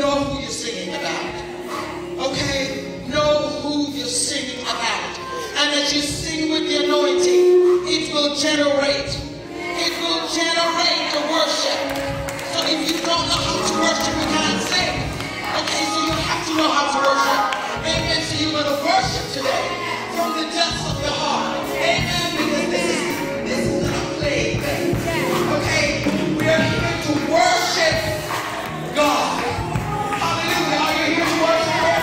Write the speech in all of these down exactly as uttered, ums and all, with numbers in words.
know who you're singing about. Okay? Know who you're singing about. And as you sing with the anointing, it will generate. It will generate the worship. So if you don't know how to worship, you can't sing. Okay, so you have to know how to worship. Amen. So you're going to worship today from the depths of your heart. Amen. Because this is this is not a play thing. Okay? We are here to worship God. Hallelujah. Are you here to worship Him?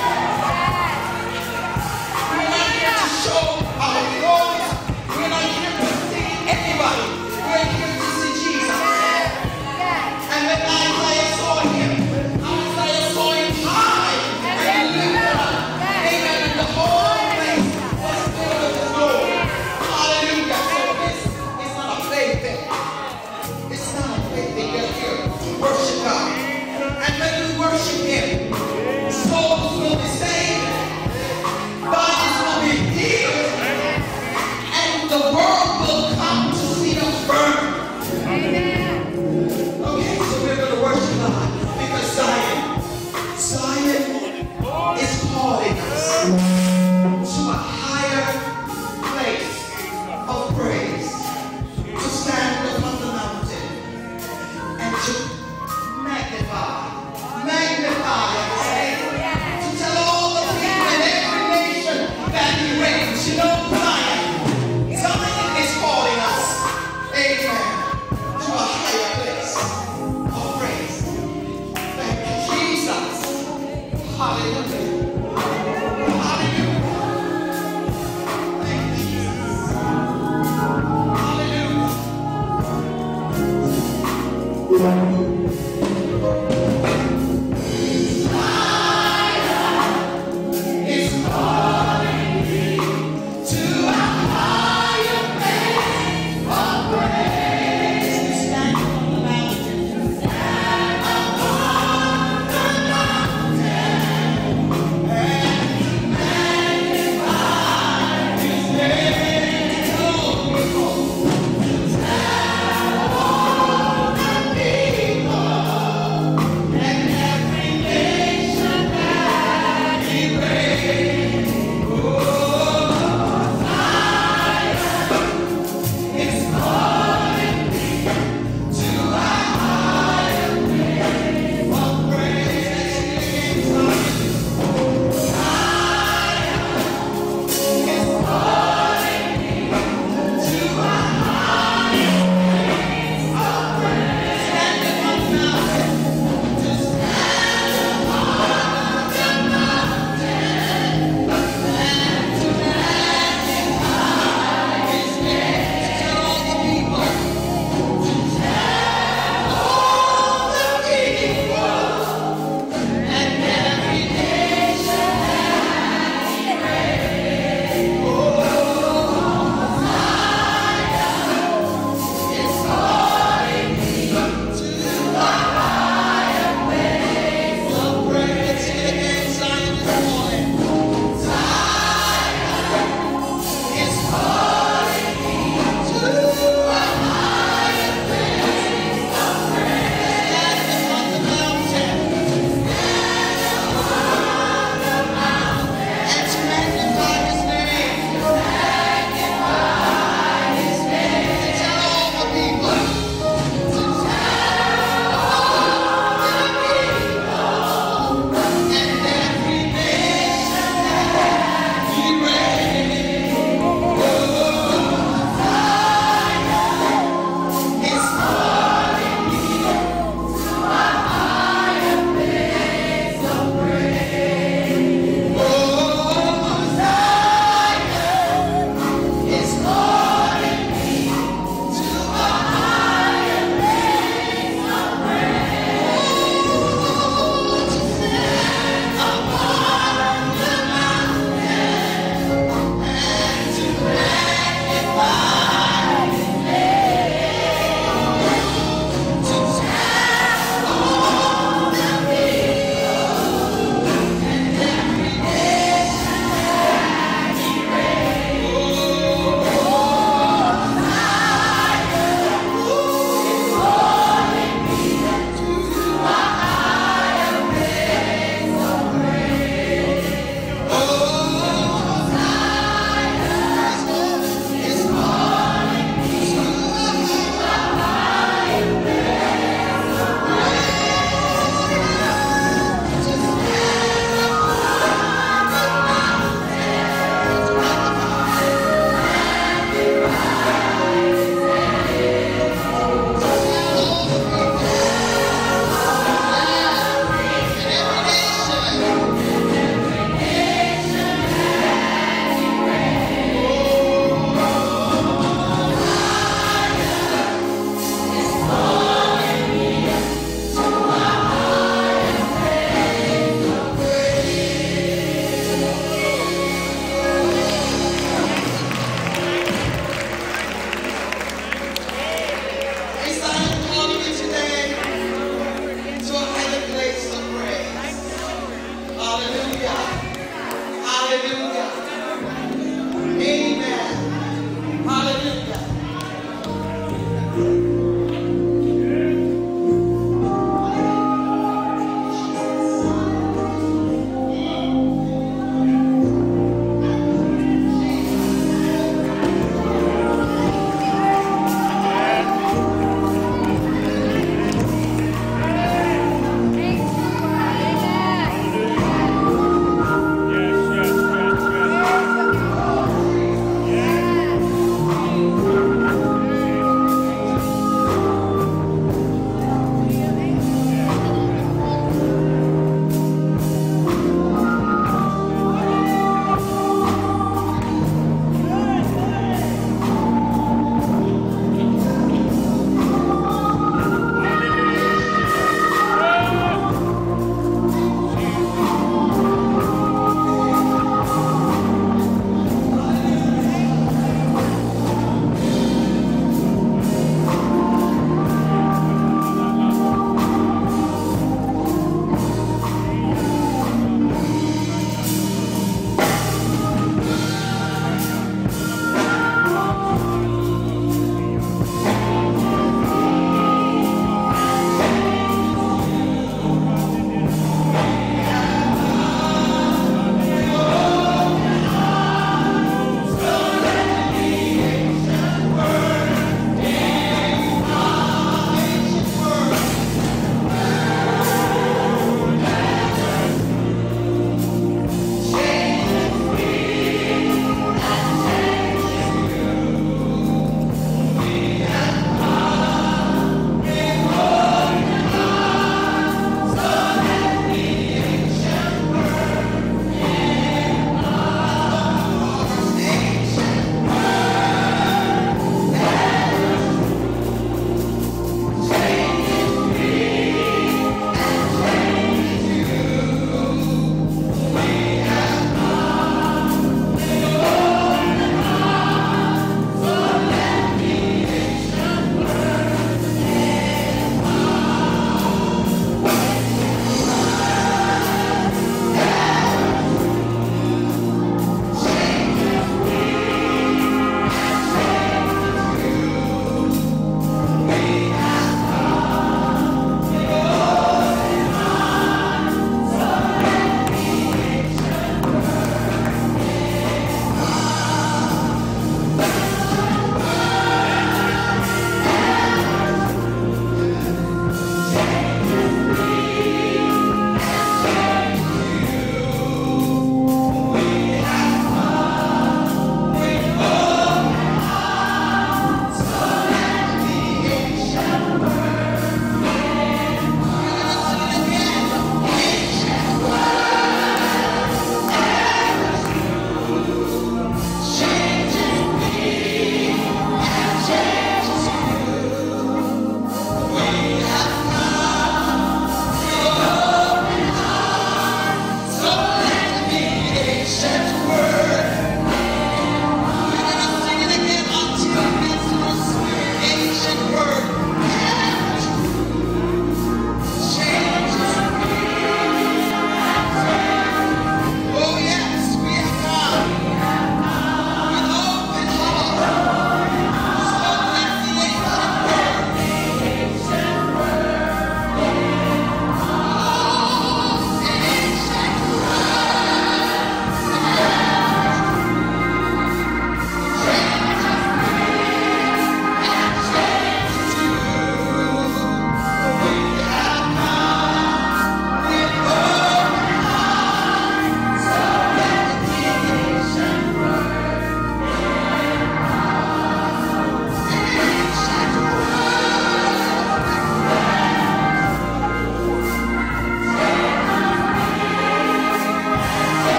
We're not here to show our glories. We're not here to see anybody. We're here to see Jesus. And when Isaiah saw him, Isaiah saw him high and lifted up. Amen. And the whole place was full of His glory. Hallelujah. So this is not a plaything. It's not a plaything. We're here to worship God. And when we worship Him, souls will be saved, bodies will be healed, and the world will come to see us burn. Amen. Okay, so we're going to worship God because Zion, Zion is calling us to a higher place of praise, to stand upon the mountain and to magnify, magnify and say, to tell all the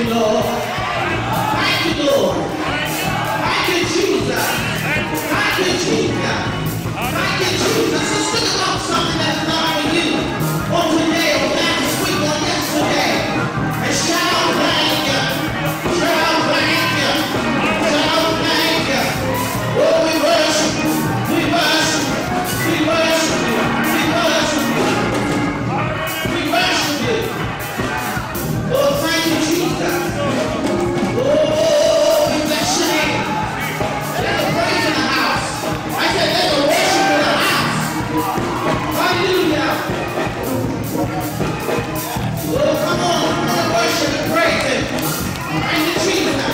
you, Lord. Thank you, Lord. Thank you, Jesus. Thank you, Jesus. Thank you, Jesus. Let's think about something that's not for you. Or today, or last week, or yesterday. And shout, thank you. Shout, thank you. Shout, thank you. Oh, we worship you. We worship you. We worship you. We worship you. We worship you. Oh, thank you, Jesus. Oh, we bless your name. There's a praise in the house. I said there's a worship in the house. Hallelujah. Oh, come on. Come on, worship and praise him. Thank you, Jesus.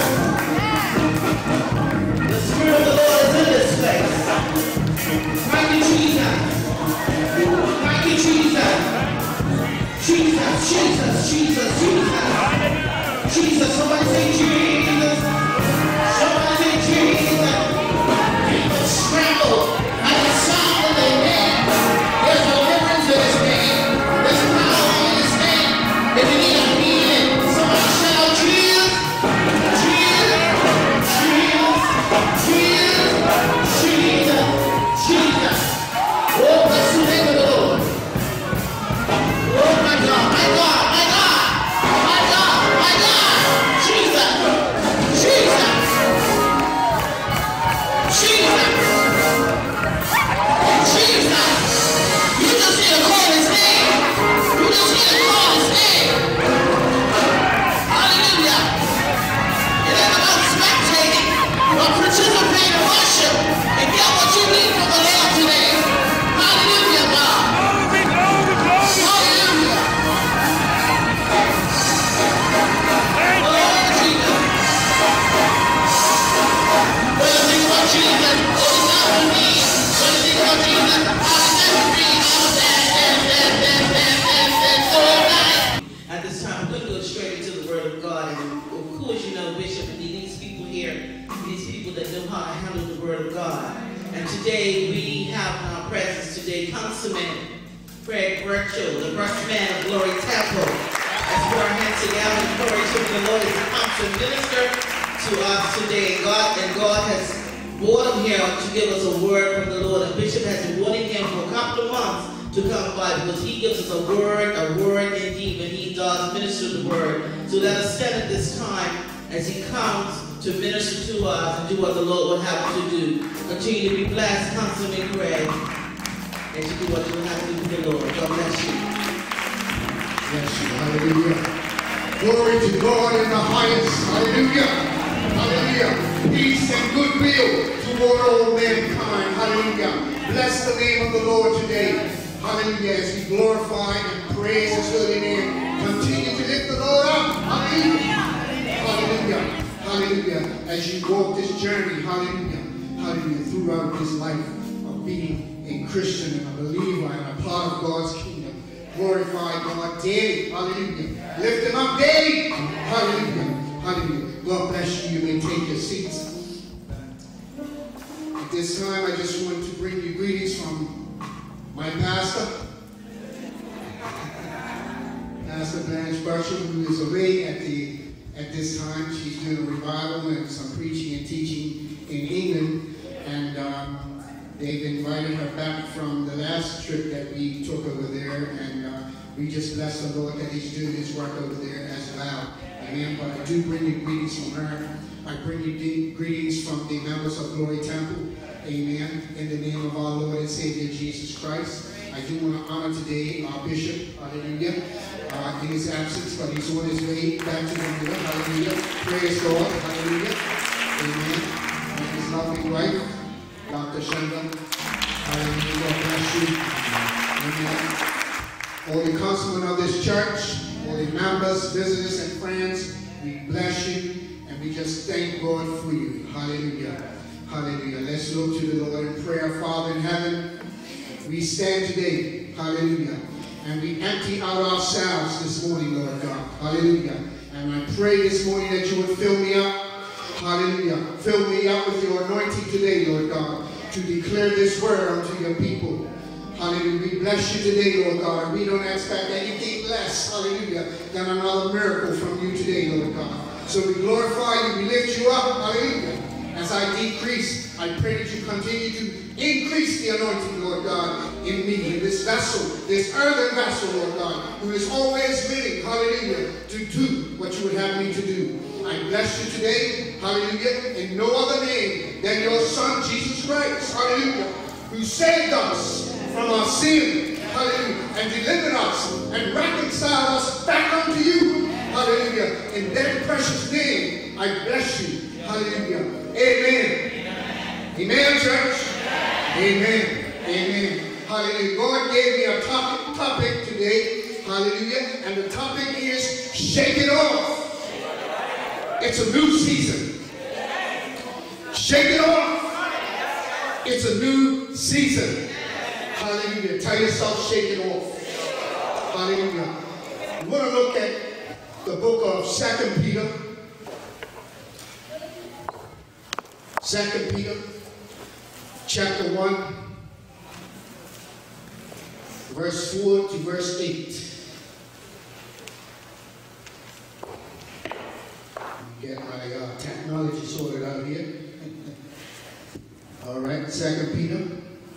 The Spirit of the Lord is in this place. Thank you, Jesus. Thank you, Jesus. Jesus, Jesus, Jesus, Jesus. Jesus, somebody say Jesus. Somebody say Jesus. People scramble at the sound of their name. There's deliverance in his name. There's power in his name. If you need a healing, somebody shout Jesus. Jesus. Jesus. Jesus. Jesus. Jesus. Oh, bless the name of the Lord. Oh, my God, my God, my God. My God, my God. Jesus. Jesus. Jesus. Jesus. You just need to call his name. You just need to call his name. Hallelujah. It ain't about spectating or participating in worship and get what you need from the Lord today. Hallelujah, God. Hallelujah. Oh, Jesus. When you think about Jesus, oh, it's not for me. When you think about Jesus, oh, it's never me. Oh, that, that, that, that, that, that, that, so nice. At this time, I'm going to go straight into the Word of God. And of course, you know, Bishop, and these people here, these people that know how to handle the Word of God. And today, we have in our presence today, Councilman Craig Burchill, the first man of Glory Temple. Let's put our hands together and encourage him. The Lord is the council minister to us today. And God, and God has brought him here to give us a word from the Lord. And Bishop has been wanting him for a couple of months to come by because he gives us a word, a word indeed, when he does minister the word. So let us stand at this time as he comes to minister to us and do what the Lord would have us to do. Continue to be blessed, Councilman Craig, and to do what you would have to do for the Lord. God bless you. Bless you. Hallelujah. Glory to God in the highest. Hallelujah. Hallelujah. Peace and goodwill toward all mankind. Hallelujah. Bless the name of the Lord today. Hallelujah. As we glorify and praise his holy name. Continue to lift the Lord up. Hallelujah. Hallelujah. Hallelujah. As you walk this journey. Hallelujah. Hallelujah. Throughout this life of being a Christian and a believer and a part of God's kingdom. Glorify God daily. Hallelujah. Lift him up daily. Hallelujah. Hallelujah. God bless you. You may take your seats. At this time, I just want to bring you greetings from my pastor, Pastor Blanche Burchill, who is away at the at this time. She's doing a revival and some preaching and teaching in England, and um, they've invited her back from the last trip that we took over there, and uh, we just bless the Lord that he's doing his work over there as well. Amen. But I do bring you greetings from her. I bring you greetings from the members of Glory Temple. Amen. In the name of our Lord and Savior Jesus Christ. I do want to honor today our bishop. Hallelujah. Uh, in his absence, but he's on his way back to India. Hallelujah. Praise God. Hallelujah. Amen. And his lovely wife, Doctor Shanda. Hallelujah. God bless you. Amen. All the councilmen of this church, all the members, visitors, and friends, we bless you and we just thank God for you. Hallelujah. Hallelujah. Let's look to the Lord in prayer. Father in heaven, we stand today. Hallelujah. And we empty out ourselves this morning, Lord God. Hallelujah. And I pray this morning that you would fill me up. Hallelujah. Fill me up with your anointing today, Lord God, to declare this word unto your people. Hallelujah. We bless you today, Lord God. And we don't expect anything less less, hallelujah, than another miracle from you today, Lord God. So we glorify you, we lift you up, hallelujah. As I decrease, I pray that you continue to increase the anointing, Lord God, in me, in this vessel, this earthen vessel, Lord God, who is always willing, hallelujah, to do what you would have me to do. I bless you today, hallelujah, in no other name than your Son, Jesus Christ, hallelujah, who saved us from our sin, hallelujah, and delivered us and reconciled us back unto you, hallelujah. In that precious name, I bless you, hallelujah. Amen. Amen, Amen church. Amen. Amen. Hallelujah. God gave me a topic, topic today, hallelujah, and the topic is shake it off. It's a new season. Shake it off. It's a new season. Hallelujah. Tell yourself, shake it off. Hallelujah. We want to look at the book of Second Peter. Second Peter, chapter one, verse four to verse eight. Get my uh, technology sorted out here. All right, Second Peter.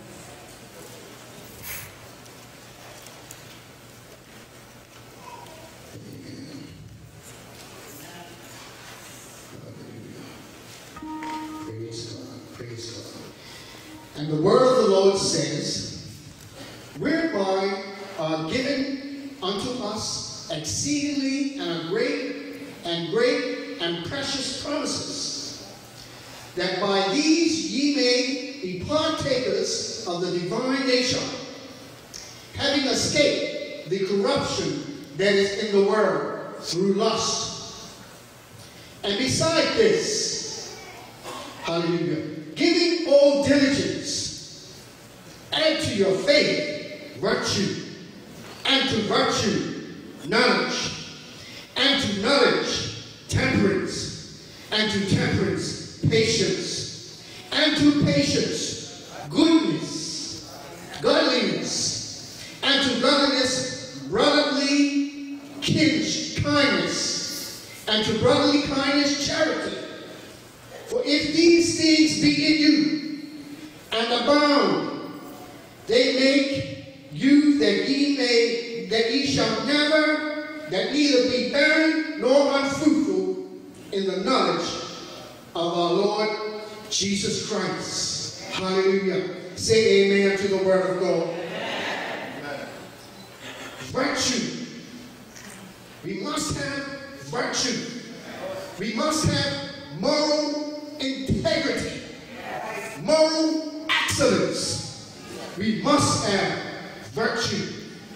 Praise God, praise God. And the word of the Lord says, whereby are given unto us exceedingly and a great and great and precious promises, that by these ye may be partakers of the divine nature, having escaped the corruption that is in the world through lust. And beside this, hallelujah, giving all diligence, add to your faith virtue, and to virtue knowledge, and to knowledge temperance, and to temperance patience, and to patience goodness, godliness, and to godliness brotherly kindness, and to brotherly kindness charity. For if these things be in you, and abound, they make you that ye may, that ye shall never, that neither be barren nor unfruitful in the knowledge of our Lord Jesus Christ. Hallelujah. Say amen to the word of God. Amen. Virtue. We must have virtue. We must have moral integrity. Moral excellence. We must have virtue.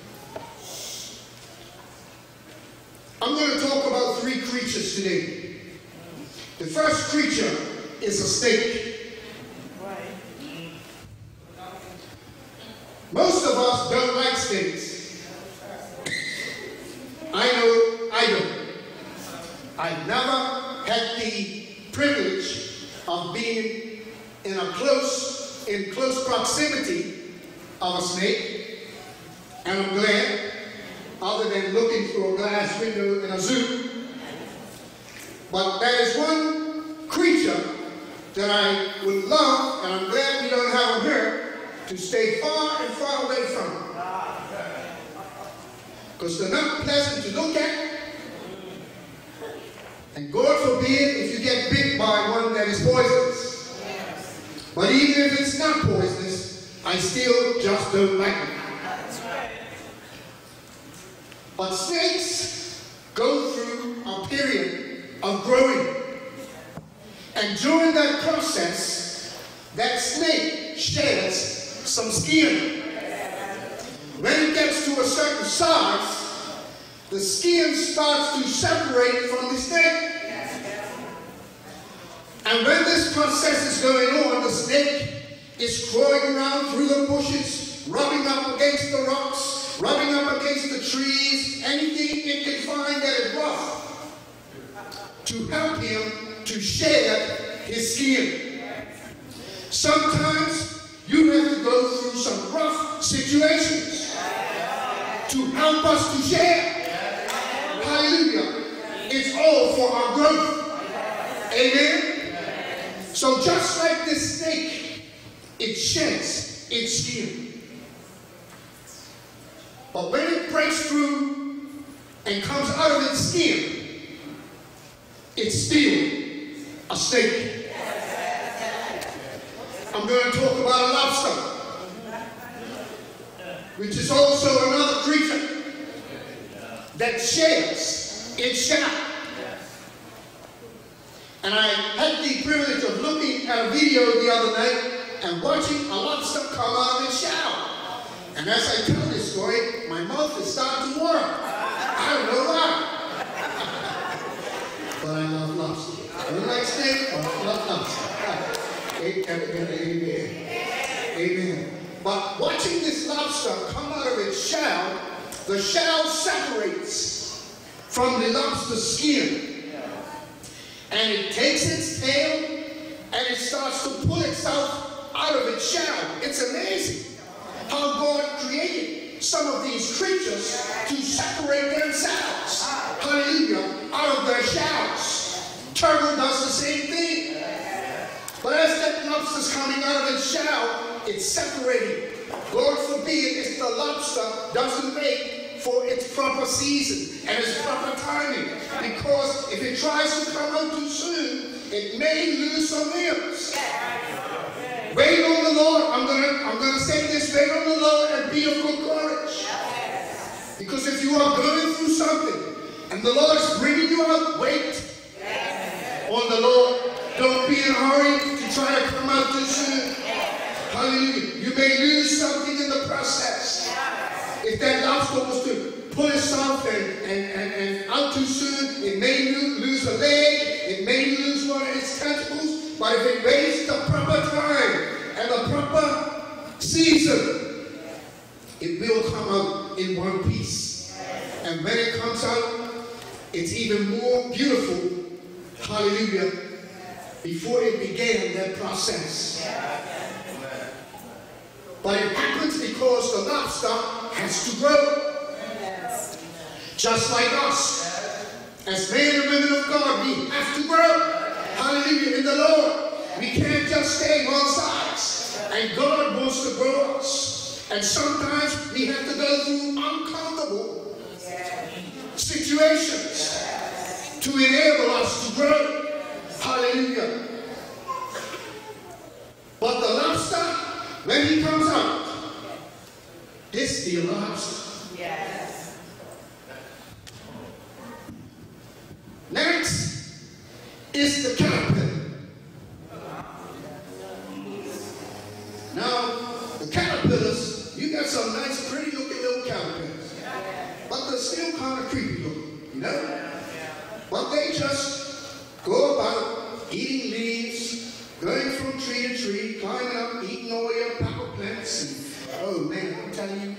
I'm going to talk about three creatures today. The first creature is a snake. Most of us don't like snakes. I know I don't. I've never had the privilege of being in a close, in close proximity of a snake, and I'm glad, other than looking through a glass window in a zoo. But there is one creature that I would love, and I'm glad we don't have him here, to stay far and far away from. Because they're not pleasant to look at. And God forbid if you get bit by one that is poisonous. But even if it's not poisonous, I still just don't like it. But snakes go through a period of growing. And during that process, that snake sheds some skin. When it gets to a certain size, the skin starts to separate from the snake. And when this process is going on, the snake is crawling around through the bushes, rubbing up against the rocks, rubbing up against the trees, anything it can find that is rough, to help him to shed his skin. Sometimes you have to go through some rough situations to help us to share. So just like this snake, it sheds its skin. But when it breaks through and comes out of its skin, it's still a snake. I'm going to talk about a lobster, which is also another creature that sheds its shell. And I had the privilege of looking at a video the other night and watching a lobster come out of its shell. And as I tell this story, my mouth is starting to water. I don't know why. But I love lobster. I don't like snake, but I love lobster. Amen. Amen. Amen. But watching this lobster come out of its shell, the shell separates from the lobster's skin. And it takes its tail and it starts to pull itself out of its shell. It's amazing how God created some of these creatures to separate themselves, hallelujah, out of their shells. Turtle does the same thing. But as that lobster's coming out of its shell, it's separating. Lord forbid if the lobster doesn't wait for its proper season and its proper timing. Because if it tries to come out too soon, it may lose some limbs. Wait on the Lord. I'm gonna I'm gonna say this, wait on the Lord and be of good courage. Because if you are going through something and the Lord is bringing you out, wait on the Lord. Don't be in a hurry to try to come out too soon. Hallelujah. You may lose something in the process. If that lobster was to pull itself and, and, and, and out too soon, it may lose a leg, it may lose one of its tentacles, but if it waits the proper time and the proper season, it will come out in one piece. And when it comes out, it's even more beautiful, hallelujah, before it began that process. But it happens because the lobster has to grow. Just like us. As men and women of God, we have to grow. Hallelujah, in the Lord. We can't just stay one size. And God wants to grow us. And sometimes we have to go through uncomfortable situations to enable us to grow. Hallelujah. But the lobster, when he comes out, it's still a lobster. Yes. Next is the caterpillar. Now, the caterpillars, you got some nice, pretty looking little caterpillars. But they're still kind of creepy looking, you know? But they just go about eating leaves, going from tree to tree, climbing up, eating all your pepper plants. And, oh man, I'm telling you,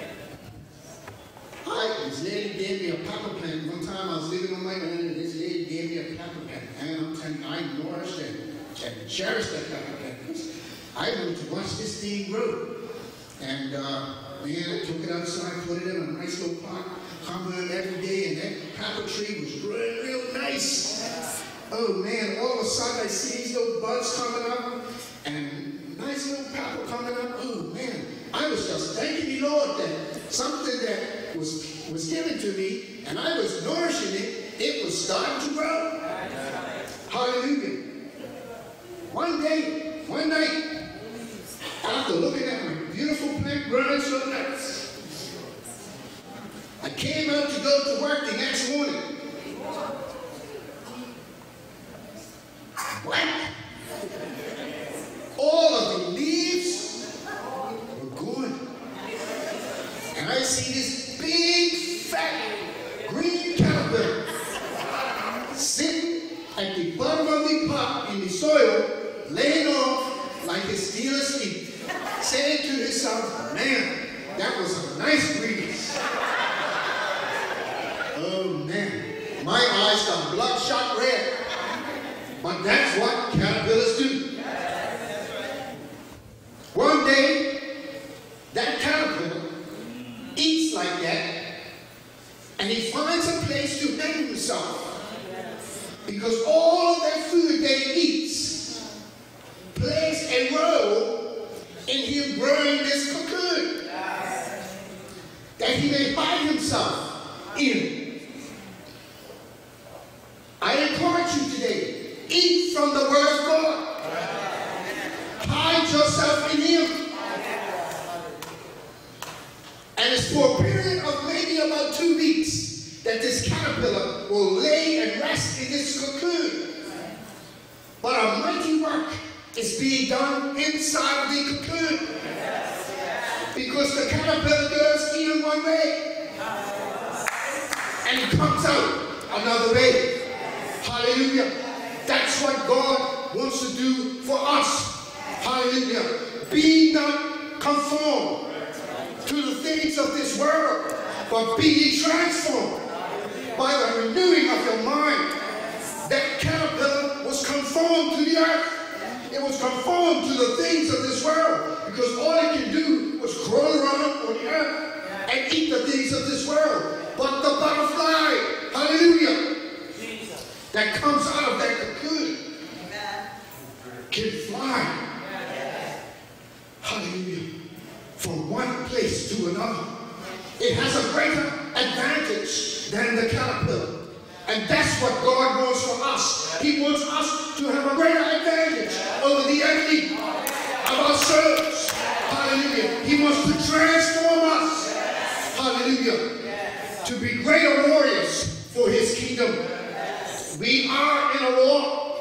I, this lady gave me a pepper plant. One time I was living on my own and this lady gave me a pepper plant. And I'm telling you, I nourished and, and cherished that pepper plant. I wanted to watch this thing grow. And uh, man, I took it outside, put it in a nice little pot, covered it every day, and that pepper tree was growing real nice. Oh man, all of a sudden I see these little buds coming up and nice little pepper coming up. Oh man, I was just thanking the Lord that something that was, was given to me and I was nourishing it, it was starting to grow. Hallelujah. One day, one night, after looking at my beautiful plant growing so nice, I came out to go to work the next morning. What? All of the leaves were gone. And I see this big, fat, green caterpillar sitting at the bottom of the pot in the soil, laying off like it's still asleep, saying to himself, man, that was a nice breeze. Oh man, my eyes got bloodshot red. But that's what caterpillars do. One day, that caterpillar eats like that, and he finds a place to hang himself. Because all of that food that he eats in. I encourage you today, eat from the Word of God. Hide yourself in Him. And it's for a period of maybe about two weeks that this caterpillar will lay and rest in this cocoon. But a mighty work is being done inside of the cocoon. Because the caterpillar does eat in one way. And it comes out another way. Hallelujah. That's what God wants to do for us. Hallelujah. Be not conformed to the things of this world, but be ye transformed by the renewing of your mind. That caterpillar was conformed to the earth. It was conformed to the things of this world because all it can do was crawl around on the earth and eat the things of this world. But the butterfly, hallelujah, that comes out of that cocoon can fly. Hallelujah. From one place to another. It has a greater advantage than the caterpillar. And that's what God wants for us. He wants us to have a greater advantage over the enemy of ourselves. Hallelujah. He wants to transform us. Hallelujah. To be greater warriors for His kingdom. We are in a war.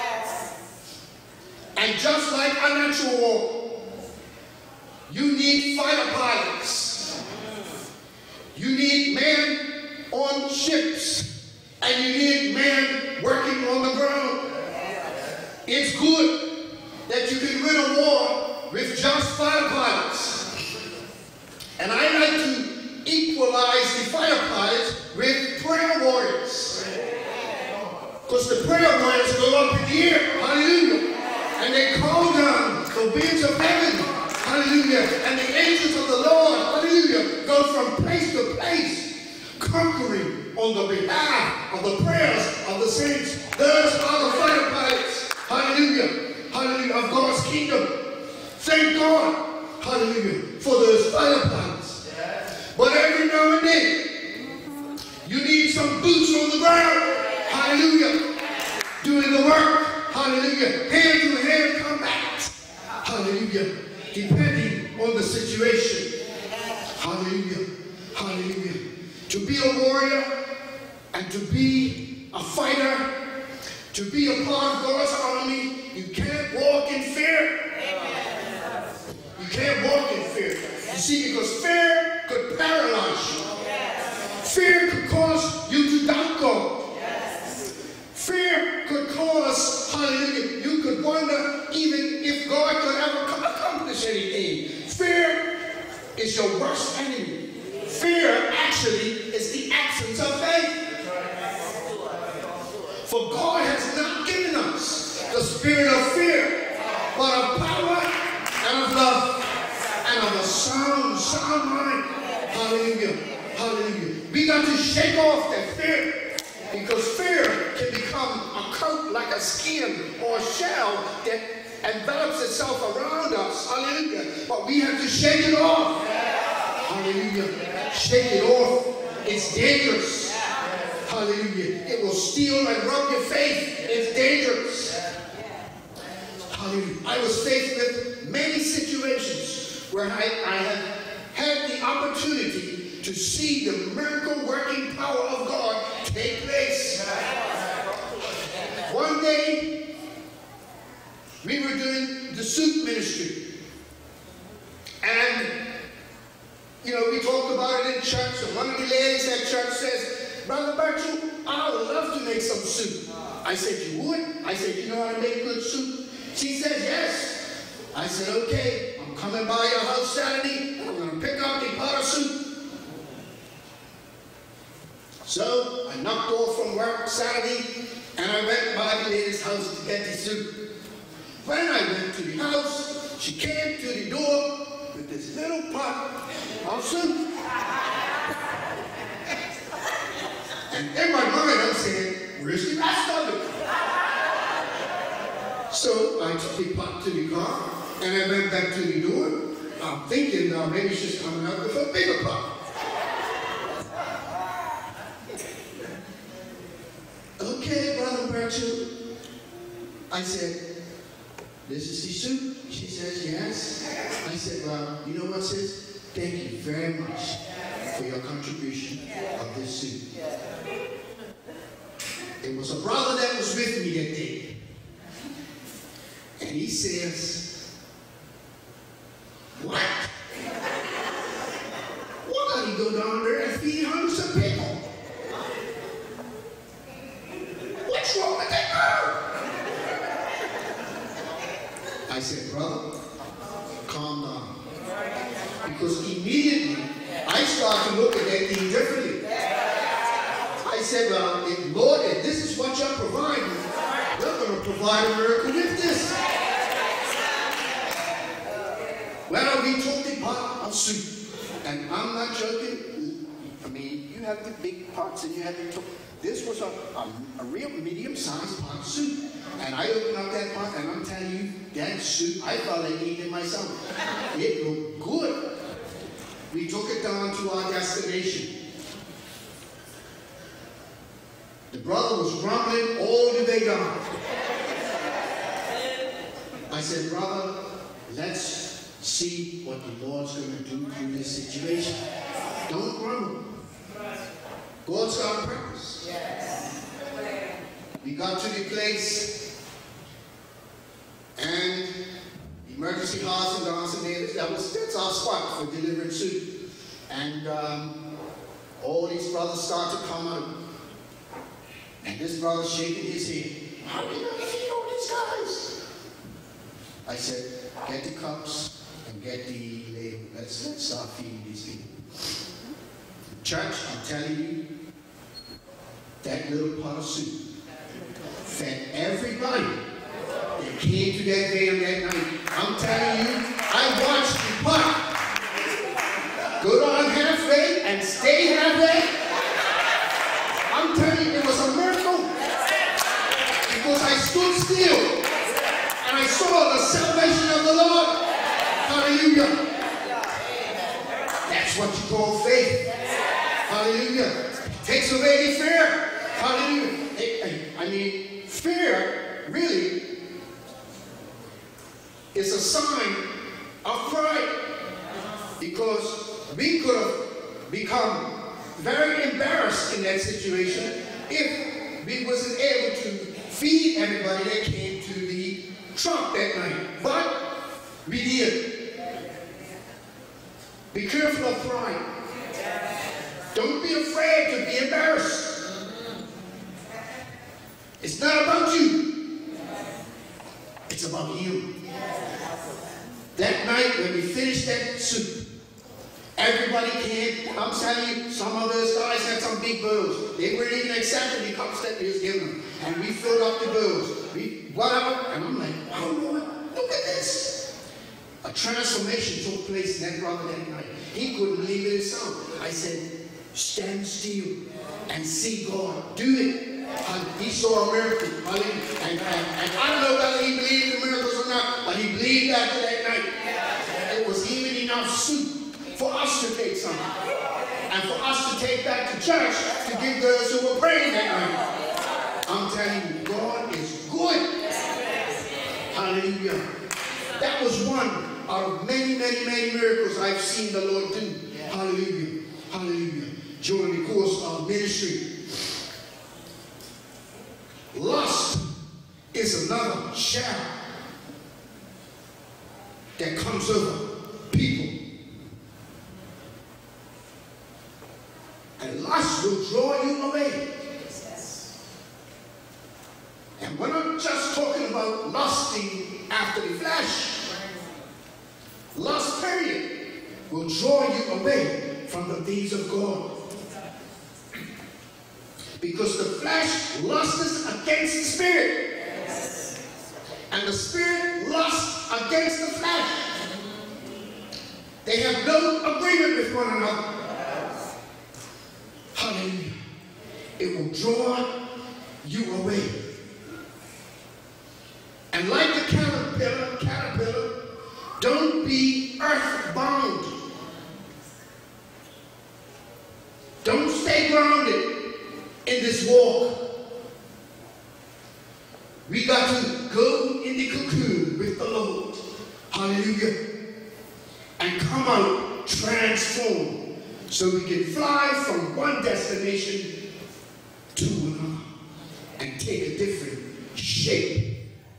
And just like a natural war, you need fighter pilots. You need men on ships. And you need men working on the ground. It's good that you can win a war with just fighter pilots. And I like to equalize the fighter pilots with prayer warriors. Because the prayer warriors go up in the air. Hallelujah. And they call down the winds of heaven. Hallelujah. And the angels of the Lord, hallelujah, go from place to place, conquering on the behalf of the prayers of the saints. Those are the fighter pilots, hallelujah, hallelujah, of God's kingdom. Thank God, hallelujah, for those fighter pilots. But every now and then, you need some boots on the ground, hallelujah, doing the work, hallelujah, hand to hand combat, hallelujah, depending on the situation, hallelujah, hallelujah. To be a warrior and to be a fighter, to be a part of God's army, you can't walk in fear. You can't walk in fear. You see, because fear could paralyze you. Fear could cause you to doubt God. Fear could cause, hallelujah, you could wonder even if God could ever accomplish anything. Fear is your worst enemy. Fear actually is the absence of faith. For God has not given us the spirit of fear, but of power and of love and of a sound, sound mind. Hallelujah. Hallelujah. We got to shake off that fear, because fear can become a coat like a skin or a shell that envelops itself around us. Hallelujah. But we have to shake it off. Hallelujah. Shake it off. It's dangerous. Hallelujah. It will steal and rob your faith. It's dangerous. Hallelujah. I was faced with many situations where I, I have had the opportunity to see the miracle working power of God take place. One day, we were doing the soup ministry. And you know, we talked about it in church, and one of the ladies at church says, Brother Bertram, I would love to make some soup. I said, you would? I said, you know how to make good soup? She said, yes. I said, okay, I'm coming by your house Saturday, and I'm going to pick up the pot of soup. So, I knocked off from work Saturday, and I went by the lady's house to get the soup. When I went to the house, she came to the door with this little pot of soup. And in my mind, I'm saying, where's the rest of it? So I took the pot to the car, and I went back to the door. I'm thinking, uh, maybe she's coming out with a bigger pot. grandchildren? I said, this is the suit? She says, yes. I said, well, you know what, sis? Thank you very much for your contribution of this suit. There was a brother that was with me that day. And he says, what? Why don't you go down there and feed hundreds of people? What's wrong with that girl? I said, brother, calm down. Because immediately I started to look at that thing differently. I said, well, if, Lord, if this is what you're providing, you're going to provide a miracle with this. Well, we took the pot of soup. And I'm not joking. I mean, you have the big pots and you have the top. This was a, a, a real medium-sized pot of soup. And I opened up that pot and I'm telling you, that soup, I thought I'd eat it myself. It looked good. We took it down to our destination. The brother was grumbling all the way down. I said, brother, let's see what the Lord's going to do through this situation. Don't grumble. God's got a purpose. We got to the place, and the emergency house and Johnson Davis, that was that's our spot for delivering soup. And um, all these brothers start to come out. And this brother shaking his head. How are we going to feed all these guys? I said, get the cups and get the label. Let's, let's start feeding these people. Church, I'm telling you, that little pot of soup fed everybody that came to that veil that night. I'm telling you, I watched the pot go down halfway and stay halfway. I'm telling you, it was a miracle. Because I stood still and I saw the salvation of the Lord. Hallelujah. That's what you call faith. Hallelujah. It takes away the fear. Hallelujah. I mean, fear really is a sign of pride. Because we could have become very embarrassed in that situation if we wasn't able to feed everybody that came to the trunk that night. But we did. Be careful of pride. Don't be afraid to be embarrassed. It's not about you. It's about you. That night when we finished that soup, everybody came. I'm telling you, some of those guys had some big bowls. They weren't even accepting the cups that we was giving them. And we filled up the bowls. We got out, and I'm like, oh Lord, look at this. A transformation took place in that brother that night. He couldn't believe it himself. I said, stand still and see God. Do it. And he saw a miracle. And, and, and I don't know whether he believed in miracles or not, but he believed after that night. It was even enough soup for us to take some. And for us to take back to church to give those who were praying that night. I'm telling you, God is good. Hallelujah. That was one out of many, many, many miracles I've seen the Lord do. Hallelujah. Hallelujah. During the course of ministry. Lust is another shadow that comes over people. And lust will draw you away. And we're not just talking about lusting after the flesh. Lust, period, will draw you away from the things of God. Because the flesh lusts against the spirit. And the spirit lusts against the flesh. They have no agreement with one another. Hallelujah. It will draw you away. And like the caterpillar, caterpillar, don't be earthbound. Don't stay grounded in this walk. We got to go in the cocoon with the Lord. Hallelujah. And come out transformed so we can fly from one destination to another and take a different shape.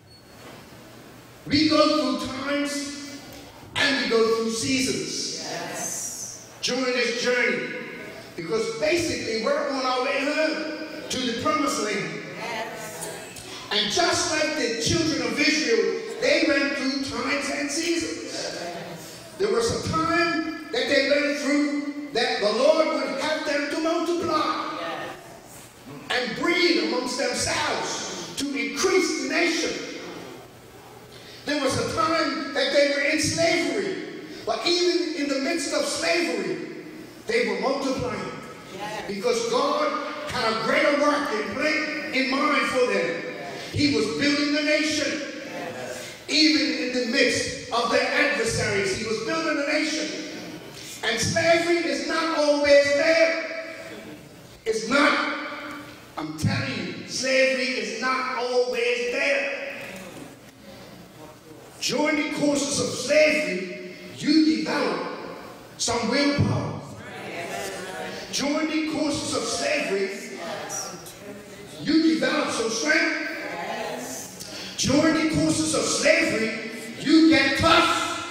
We go through times and we go through seasons. Yes. During this journey. Because basically we're on our way home to the promised land. Yes. And just like the children of Israel, they went through times and seasons. Yes. There was a time that they went through that the Lord would have them to multiply. Yes. And breed amongst themselves to increase the nation. There was a time that they were in slavery. But even in the midst of slavery, they were multiplying. Yes. Because God had a greater work in, in mind for them. He was building the nation. Yes. Even in the midst of their adversaries, he was building the nation. And slavery is not always there. It's not. I'm telling you, slavery is not always there. During the courses of slavery, you develop some willpower. During the courses of slavery, you develop some strength. During the courses of slavery, you get tough.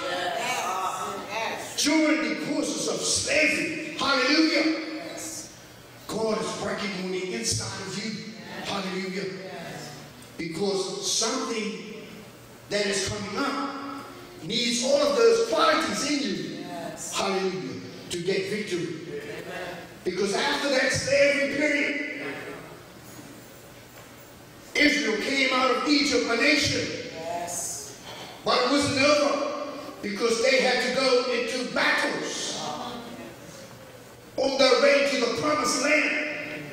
During the courses of slavery, hallelujah, God is working on the inside of you. Hallelujah. Because something that is coming up needs all of those qualities in you. Yes. Hallelujah. To get victory. Amen. Because after that slavery period, Israel came out of Egypt a nation. Yes. But it wasn't over because they had to go into battles on their way to the promised land.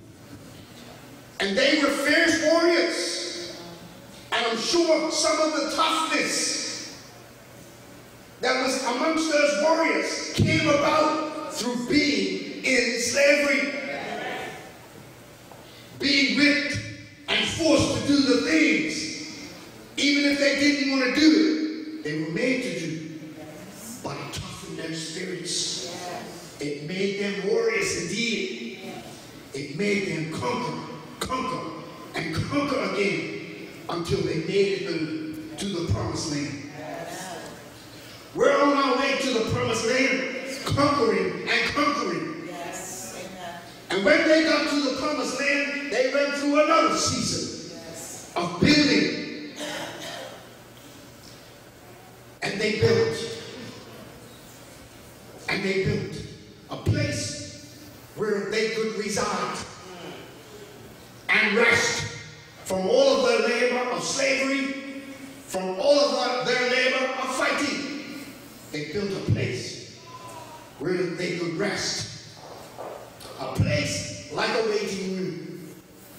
And they were fierce warriors. And I'm sure some of the toughness that was amongst those warriors came about through being in slavery. Being whipped and forced to do the things. Even if they didn't want to do it, they were made to do. But it toughened their spirits. It made them warriors indeed. It made them conquer, conquer, and conquer again. Until they made it to the promised land. We're on our way to the promised land, conquering and conquering. Yes. And when they got to the promised land, they went through another season yes. of building. And they built. And they built a place where they could reside and rest. From all of their labor of slavery, from all of their labor of fighting, they built a place where they could rest. A place like a waiting room.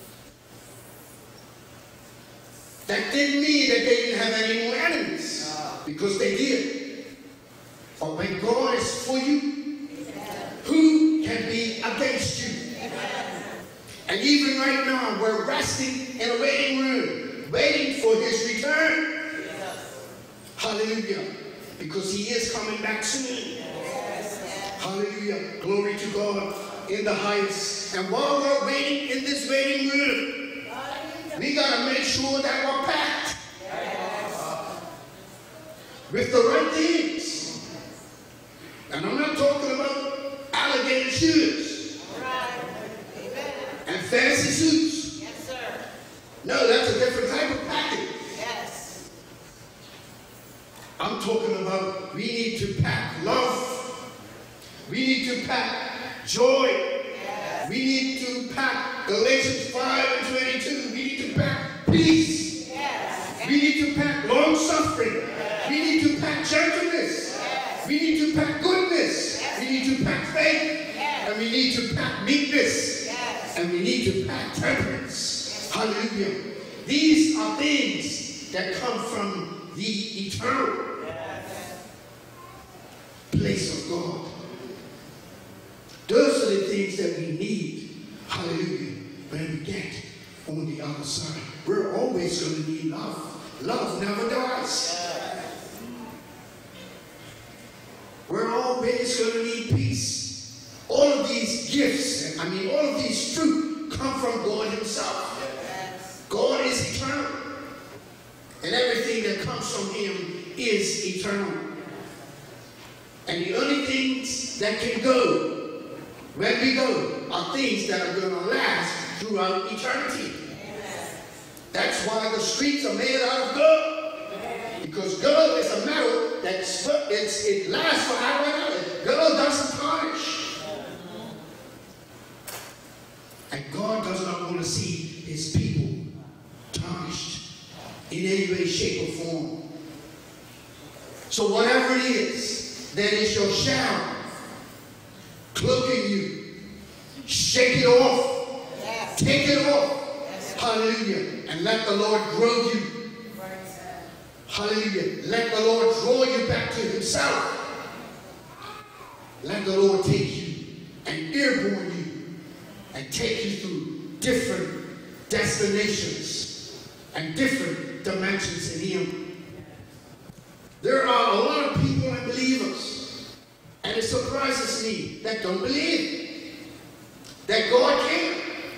That didn't mean that they didn't have any more enemies, because they did. But when God is for you, who can be against you? And even right now, we're resting in a waiting room, waiting for his return. Yes. Hallelujah. Because he is coming back soon. Yes. Hallelujah. Glory to God in the highest. And while we're waiting in this waiting room, we got to make sure that we're packed yes. with the right things. And I'm not talking about alligator shoes. And fancy suits. Yes, sir. No, that's a different type of package. Yes. I'm talking about we need to pack love. We need to pack joy. Yes. We need to pack Galatians five and twenty-two. We need to pack peace. Yes. We need to pack long suffering. Yes. We need to pack gentleness. Yes. We need to pack goodness. Yes. We need to pack faith. Yes. And we need to pack meekness. And we need to pack temperance. Hallelujah. These are things that come from the eternal place of God. Those are the things that we need. Hallelujah. When we get on the the other side. We're always going to need love. Love never dies. We're always going to need peace. All of these gifts, I mean, all of these fruit come from God himself. God is eternal. And everything that comes from him is eternal. And the only things that can go when we go are things that are going to last throughout eternity. That's why the streets are made out of gold. Because gold is a metal that it's, it lasts forever and ever. Gold doesn't tarnish. And God does not want to see his people tarnished in any way, shape, or form. So whatever it is that is your shadow cloaking you, shake it off. Yes. Take it off. Yes. Hallelujah. And let the Lord grow you. Right. Hallelujah. Let the Lord draw you back to himself. Let the Lord take you and airborne you and take you through different destinations and different dimensions in him. There are a lot of people and believers, and it surprises me, that don't believe that God can.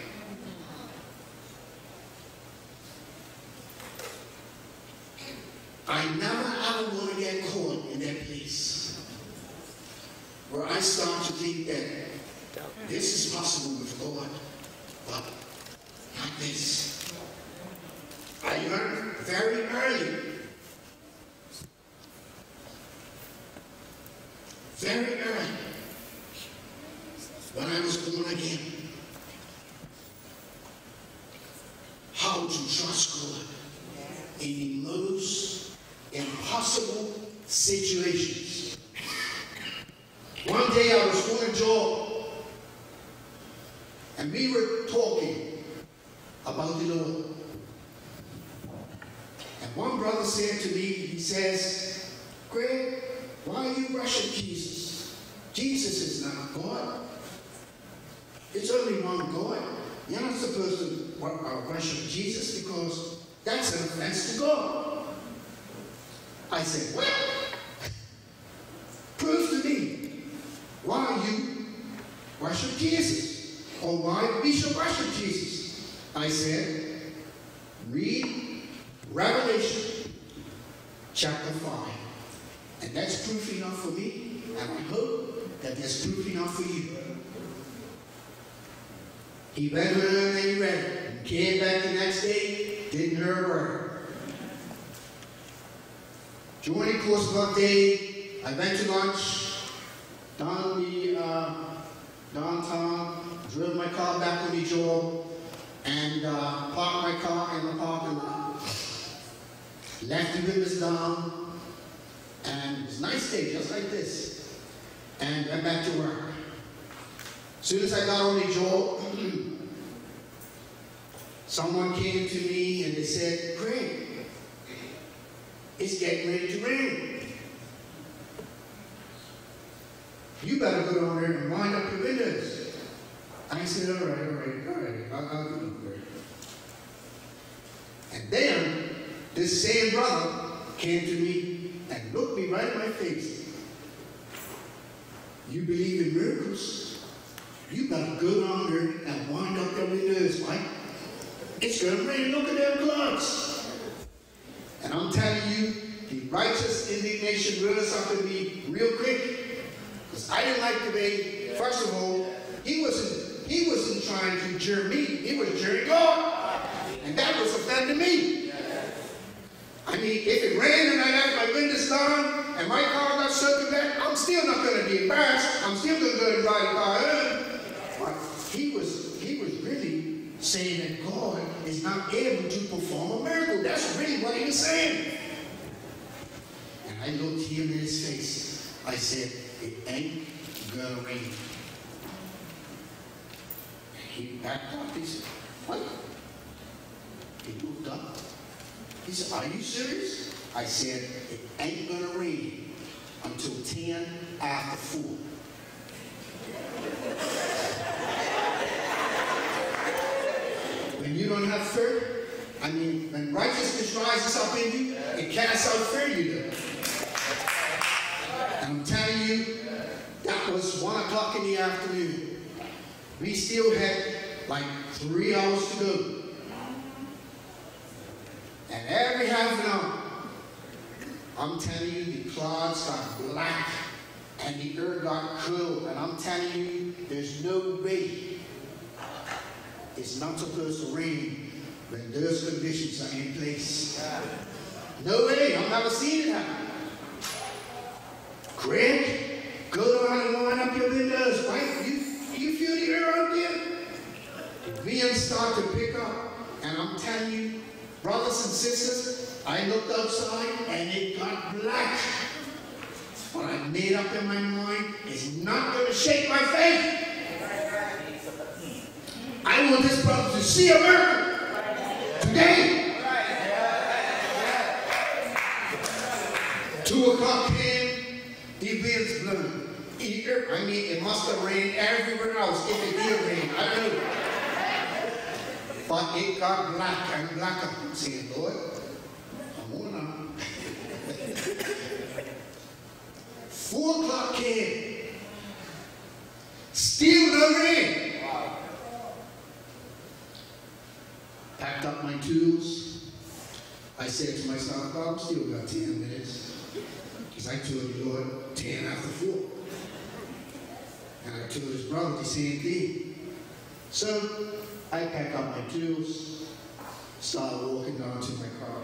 I never ever want to get caught in that place where I start to think that this is possible with God, but not this. I learned very early, very early, when I was born again, how to trust God in the most impossible situations. One day I was doing a job, and we were talking about the Lord. And one brother said to me, he says, Greg, why are you rushing Jesus? Jesus is not God. It's only one God. You're not supposed to worship Jesus because that's an offense to God. I said, well, prove to me why you worship Jesus, or why we should worship Jesus. I said, read Revelation chapter five. And that's proof enough for me, and I hope that that's proof enough for you. He went on and he read it, and came back the next day, didn't hear a word. During the course of that day, I went to lunch down the uh, downtown, drove my car back on the job, and uh, parked my car in the parking lot. Left the windows down, and it was a nice day, just like this, and went back to work. As soon as I got on the job, someone came to me and they said, Greg, it's getting ready to rain. You better go down there and wind up your windows. I said, all right, all right, all right, I'll, I'll do it. And then this same brother came to me and looked me right in my face. You believe in miracles? You better go down there and wind up your windows, Mike. It's going to rain. Look at them clouds. And I'm telling you, the righteous indignation rose up in me real quick. Because I didn't like the way, first of all, he wasn't, he wasn't trying to jeer me. He was jeering God. And that was offending me. I mean, if it rained and I left my windows down and my car got soaking back, I'm still not going to be embarrassed. I'm still going to go and drive the car home. But he was, he was really saying that God is not able to perform a miracle. That's really what he was saying. And I looked him in his face. I said, it ain't gonna rain. And he backed up. He said, what? He looked up. He said, are you serious? I said, it ain't gonna rain until ten after four. When you don't have fear, I mean, when righteousness rises up in you, it casts out fear, you do. And I'm telling you, that was one o'clock in the afternoon. We still had like three hours to go. And every half an hour, I'm telling you, the clouds got black and the earth got cold. And I'm telling you, there's no way it's not supposed to rain when those conditions are in place. No way. I've never seen it happen. Greg, go down and line up your windows, right? You, you feel the air out there? The winds start to pick up. And I'm telling you, brothers and sisters, I looked outside and it got black. But I made up in my mind, it's not going to shake my faith. I want this brother to see a miracle today. Two o'clock came, the winds blew. I mean, it must have rained everywhere else. If it did rain, I don't know. But it got black and blacker. I'm saying, Lord, come on now. Four o'clock came. Still no rain. Packed up my tools. I said to myself, oh, I've still got ten minutes. Because I told the Lord ten after four. And I told his brother the same thing. So I pack up my tools, start walking down to my car.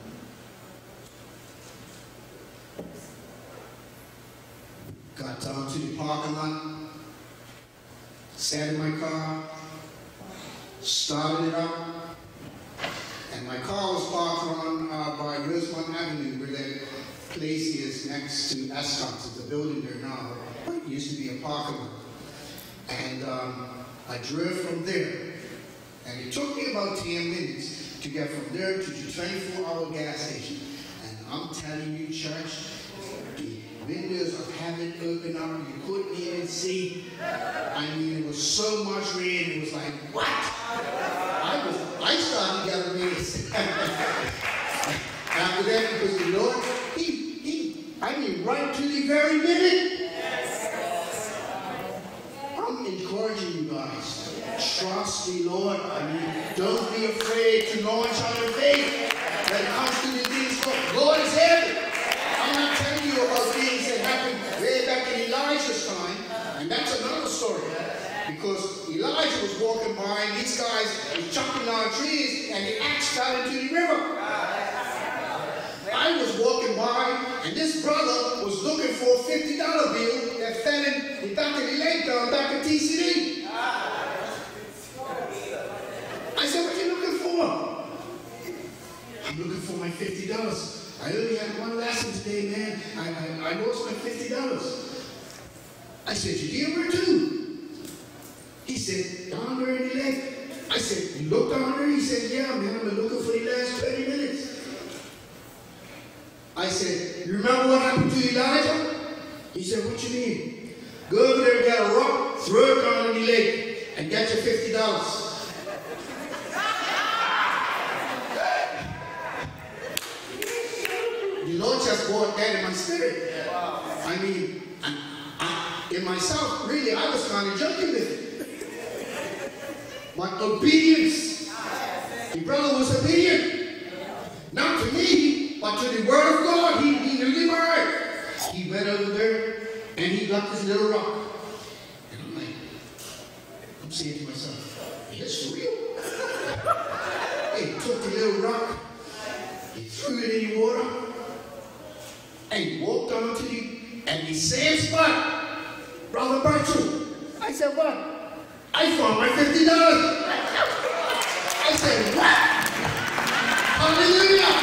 Got down to the parking lot, sat in my car, started it up, and my car was parked on uh, by Rosemont Avenue, where that place is next to Ascot's. It's a building there now, but it used to be a parking lot. And um, I drove from there. And it took me about ten minutes to get from there to the twenty-four hour gas station. And I'm telling you, church, the windows of heaven opened up. You couldn't even see. I mean, it was so much rain. It was like, what? I was, I started to get amazed. After that, because the Lord, he, he, I mean, right to the very minute. I'm encouraging you guys. Trust the Lord. I mean, don't be afraid to launch out of faith when it comes to the things God. God is heaven. I'm not telling you about things that happened way back in Elijah's time, and that's another story. Because Elijah was walking by, and these guys were chopping down trees, and the axe fell into the river. I was walking by, and this brother was looking for a fifty dollar bill that fell in the back of the lake down back at T C D. I said, what are you looking for? I'm looking for my fifty dollars. I only had one lesson today, man. I, I, I lost my fifty dollars. I said, you did where to? He said, down there in the lake. I said, you looked down there? He said, yeah, man, I've been looking for the last twenty minutes. I said, you remember what happened to Elijah? He said, what you mean? Go over there and get a rock, throw it down in the lake, and get your fifty dollars. The Lord just brought that in my spirit. I mean, I, I, in myself, really, I was kind of joking with it. My obedience. The brother was obedient. Not to me, but to the word of God. He, he knew the word. He went over there and he got this little rock. And I'm like, I'm saying to myself, hey, that's for real. He took the little rock, he threw it in the water, and he walked down to the, and the same spot, Brother Bertram. I said, what? I found my fifty dollars. I said, what? Hallelujah.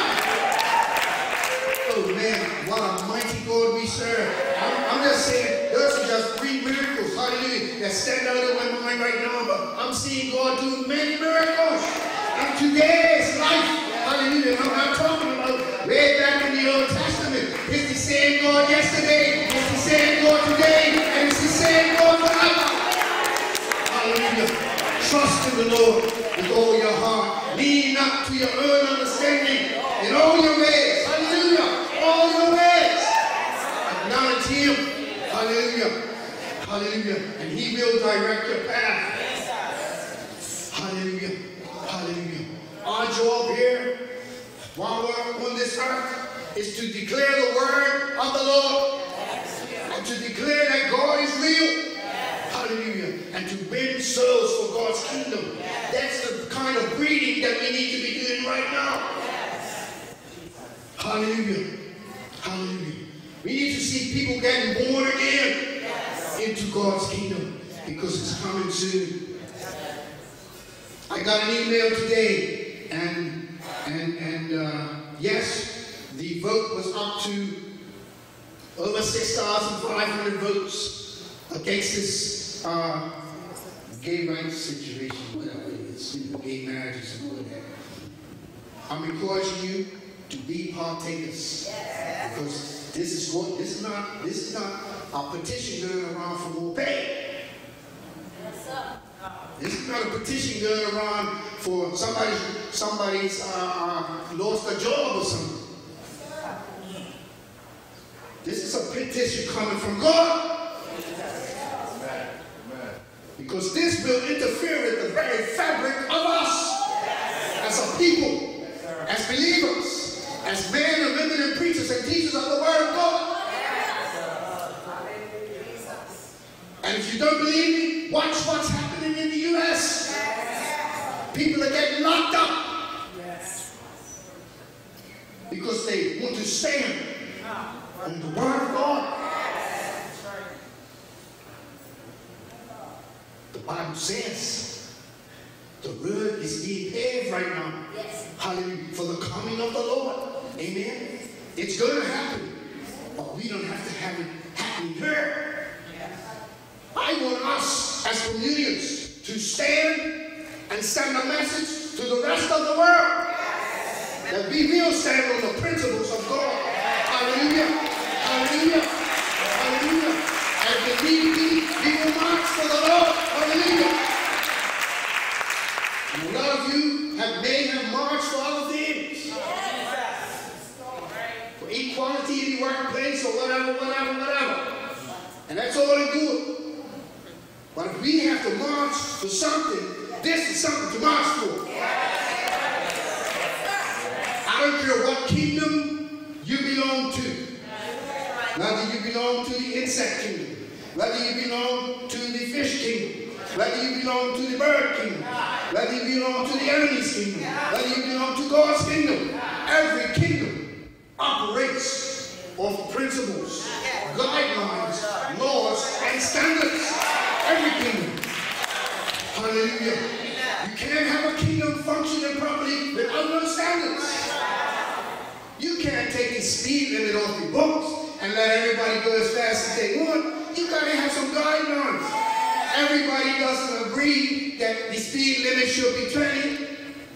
Oh man, what a mighty God we serve. I'm, I'm just saying, those are just three miracles, hallelujah, that stand out in my mind right now, but I'm seeing God do many miracles in today's life. Hallelujah. I'm not talking about way back in the Old Testament. It's the same God yesterday, it's the same God today, and it's the same God forever. Hallelujah. trust in the Lord with all your heart. Lean not to your own understanding. In all your ways. Hallelujah. All your ways. Acknowledge him. Hallelujah. Hallelujah. And he will direct your path. Hallelujah. Hallelujah. Our job here, while we're on this earth, is to declare the word of the Lord. And to declare that God is real. Hallelujah. And to win souls for God's kingdom. That's the kind of breeding that we need to be doing right now. Hallelujah. Hallelujah. We need to see people getting born again into God's kingdom because it's coming soon. I got an email today, and and and uh, yes, the vote was up to over six thousand five hundred votes against this uh, gay rights situation, whatever it is, you know, gay marriages and all that. I'm encouraging you to be partakers, because this is what this is not this is not a petition going around for more pay. This is not a petition going around for somebody somebody's uh, uh, lost a job or something. This is a petition coming from God, because this will interfere with the very fabric of us as a people, as believers, as men and women and preachers and teachers of the Word of God. And if you don't believe me, watch what's happening in the U S People are getting locked up because they want to stand on the Word of God. The Bible says the road is being paved right now. Hallelujah. For the coming of the Lord. Amen. It's going to happen, but we don't have to have it happen here. I want us as communities to stand and send a message to the rest of the world that we will stand on the principles of God. Hallelujah. Hallelujah. Hallelujah. And if need be, we will march for the Lord. Hallelujah. And a lot of you have may have marched for other things. For equality in the workplace or whatever, whatever, whatever. And that's all they do. But if we have to march for something, this is something to march for. I don't care what kingdom you belong to. Whether you belong to the insect kingdom, whether you belong to the fish kingdom, whether you belong to the bird kingdom, whether you belong to the enemy's kingdom, whether you belong to God's kingdom. Every kingdom operates off principles, guidelines, laws, and standards. Every kingdom. Hallelujah. You can't have a kingdom functioning properly without no standards. You can't take the speed limit off your books and let everybody go as fast as they want. You gotta have some guidelines. Everybody doesn't agree that the speed limit should be twenty.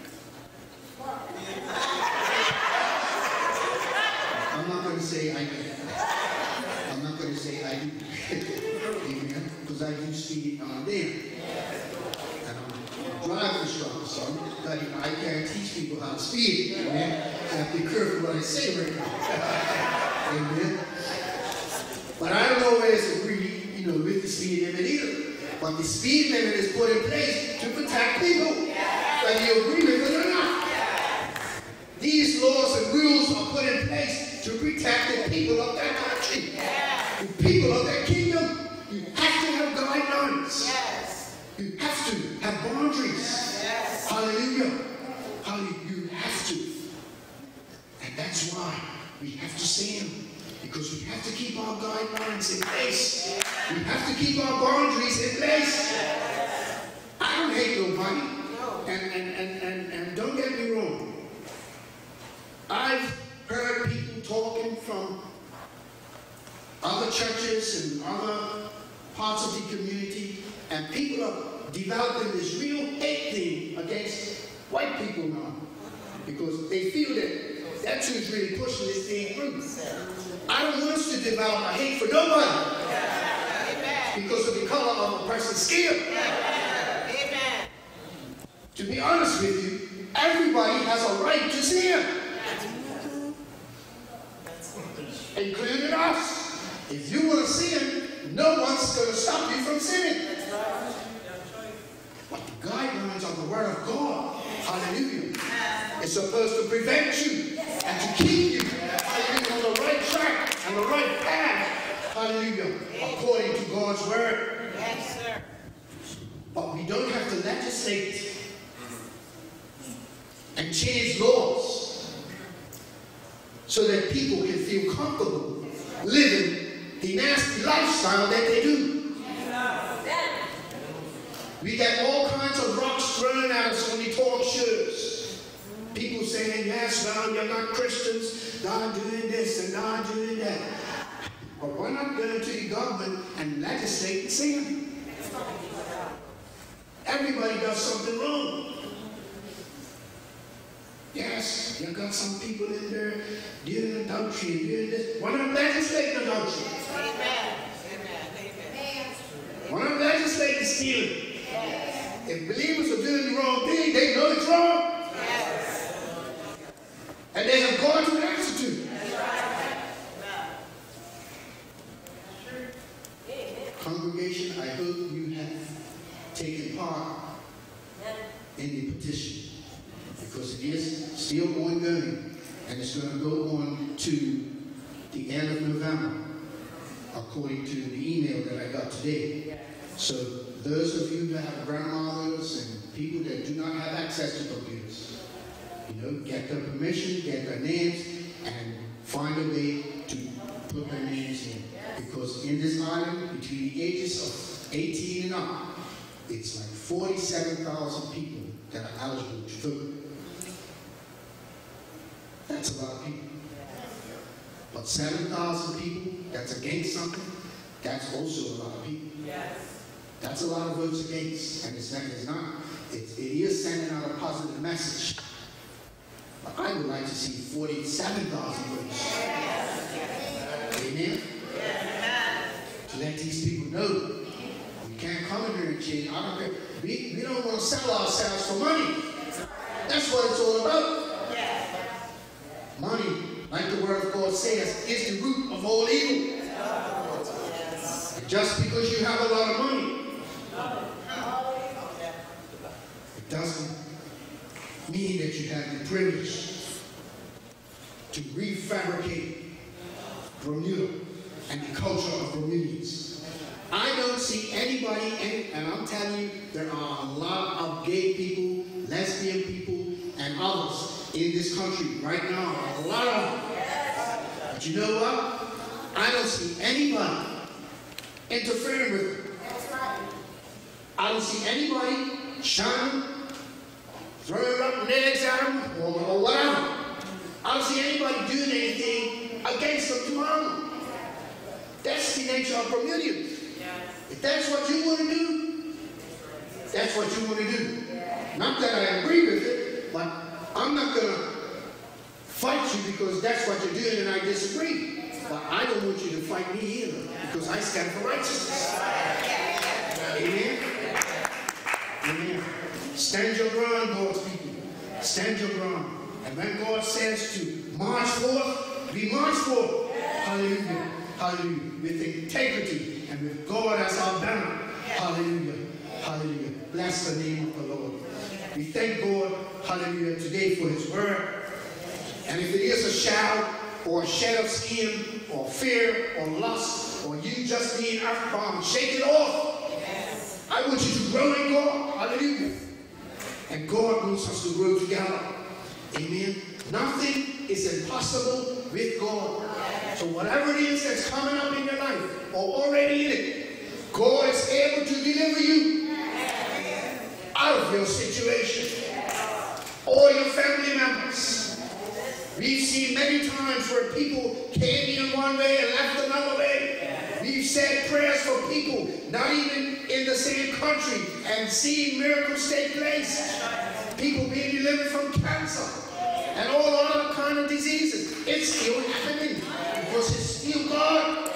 I'm not gonna say I do. I'm not gonna say I do. Amen. Because I do speed on there. And I'm a driving instructor, so I'm, I can't teach people how to speed. Amen. I have to be careful what I say right now. Amen. But I don't always agree, you know, with the speed limit either. But the speed limit is put in place to protect people, whether you agree with it or not. These laws and rules are put in place to protect the people of that country, the people of that kingdom. You have to have guidelines. Yes. You have to have boundaries. Yes. Hallelujah. Hallelujah. You have to. And that's why we have to stand. Because we have to keep our guidelines in place. We have to keep our boundaries in place. I don't hate nobody. And, and, and, and, and don't get me wrong. I've heard people talking from other churches and other parts of the community, and people are developing this real hate thing against white people now, because they feel that that truth's really pushing this thing through. I don't want us to develop a hate for nobody because of the color of a person's skin. To be honest with you, everybody has a right to sin. Including us. If you want to sin, no one's going to stop you from sinning. But the guidelines of the Word of God, hallelujah, is supposed to prevent you and to keep you, hallelujah, on the right track and the right path, hallelujah, according to God's Word. Yes, sir. But we don't have to legislate and change laws so that people can feel comfortable living the nasty lifestyle that they do. We get all kinds of rocks thrown at us when we talk shows. People saying, yes, now you're not Christians, God doing this and God doing that. But why not go to the government and legislate the sin? Everybody does something wrong. Yes, you got some people in there doing adultery and doing this. Why not legislate adultery? Amen. Amen. Amen. Why not legislate stealing? If believers are doing the wrong thing, they know it's wrong. Yes. And they have God to answer to. Congregation, I hope you have taken part in the petition, because it is still ongoing and it's going to go on to the end of November, according to the email that I got today. So those of you who have grandmothers and people that do not have access to computers, you know, get their permission, get their names, and find a way to put their names in. Because in this island, between the ages of eighteen and up, it's like forty-seven thousand people that are eligible to vote. That's a lot of people. But seven thousand people that's against something, that's also a lot of people. That's a lot of votes against, and it's not, it's not it, it is sending out a positive message. But I would like to see forty-seven thousand votes. Amen? To let these people know we can't come in here and change. I don't care. We, we don't want to sell ourselves for money. That's what it's all about. Money, like the Word of God says, is the root of all evil. And just because you have a lot of money, it doesn't mean that you have the privilege to refabricate Bermuda and the culture of Bermudians. I don't see anybody, any, and I'm telling you, there are a lot of gay people, lesbian people, and others in this country right now. A lot of them. But you know what? I don't see anybody interfering with them. I don't see anybody shining, throwing up legs at them, or, or whatever. I don't see anybody doing anything against them tomorrow. That's the nature of Bermudians. If that's what you want to do, that's what you want to do. Not that I agree with it, but I'm not going to fight you because that's what you're doing and I disagree. But I don't want you to fight me either, because I stand for righteousness. Amen? Amen. Stand your ground, God's people. Stand your ground. And when God says to march forth, we march forth. Hallelujah. Hallelujah. With integrity and with God as our banner. Hallelujah. Hallelujah. Bless the name of the Lord. We thank God, hallelujah, today for His word. And if it is a shout or a shed of skin or fear or lust or you just being earthbound, shake it off. I want you to grow in God. Hallelujah. And God wants us to grow together. Amen. Nothing is impossible with God. So whatever it is that's coming up in your life or already in it, God is able to deliver you out of your situation. Or your family members. We've seen many times where people came in one way and left another way. We've said prayers for people not even in the same country and seen miracles take place. People being delivered from cancer and all other kind of diseases. It's still happening because it's still God.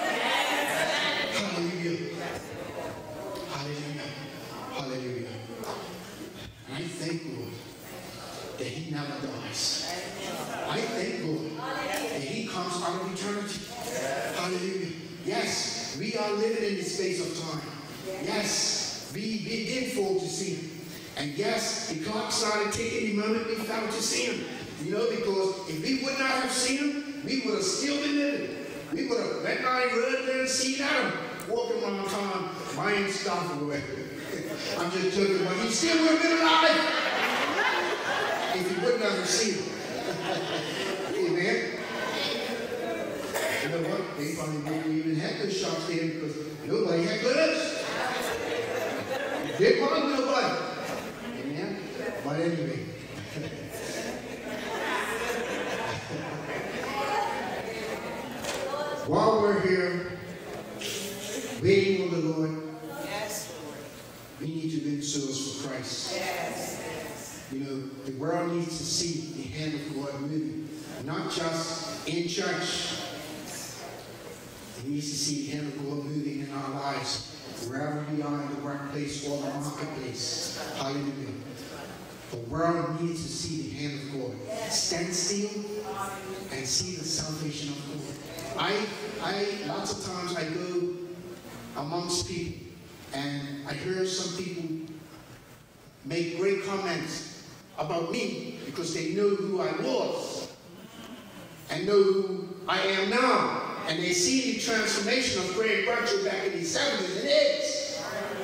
Hallelujah. Hallelujah. Hallelujah. I thank God that he never dies. I thank God that he comes out of eternity. Hallelujah. Yes, we are living in the space of time. Yes, we, we did fall to sin. And yes, the clock started ticking the moment we fell to sin. You know, because if we would not have seen him, we would have still been living. We would have went by the road there and seen Adam walking around town, buying stuff away. I'm just joking, but he still would have been alive if he would not have seen him. Amen. You know what? They probably didn't even have those shops there because nobody had gloves. They want nobody. Amen. But anyway. While we're here waiting on the Lord, Yes, Lord. we need to win souls for Christ. Yes, yes. You know, the world needs to see the hand of God moving, not just in church. It needs to see the hand of God moving in our lives, wherever we are in the workplace or the marketplace. Hallelujah. The world needs to see the hand of God. Stand still and see the salvation of God. I, I, lots of times I go amongst people and I hear some people make great comments about me because they know who I was and know who I am now. And they see the transformation of Craig Bradshaw back in the seventies and eighties.